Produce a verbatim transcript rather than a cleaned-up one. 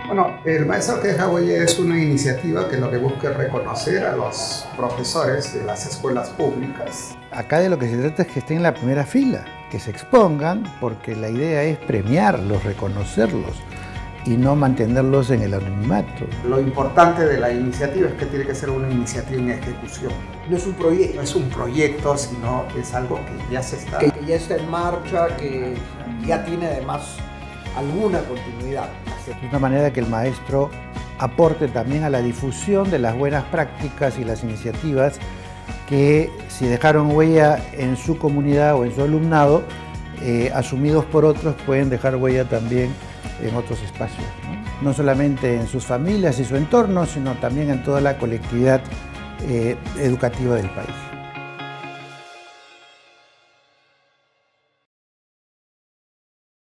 Bueno, el Maestro que deja huella es una iniciativa que lo que busca es reconocer a los profesores de las escuelas públicas. Acá de lo que se trata es que estén en la primera fila, que se expongan, porque la idea es premiarlos, reconocerlos y no mantenerlos en el anonimato. Lo importante de la iniciativa es que tiene que ser una iniciativa en ejecución. No es un proyecto. No es un proyecto, sino es algo que ya se está... Que, que ya está en marcha, que ya tiene además alguna continuidad. Es una manera que el maestro aporte también a la difusión de las buenas prácticas y las iniciativas que, si dejaron huella en su comunidad o en su alumnado, eh, asumidos por otros, pueden dejar huella también en otros espacios, ¿no? No solamente en sus familias y su entorno, sino también en toda la colectividad eh, educativa del país.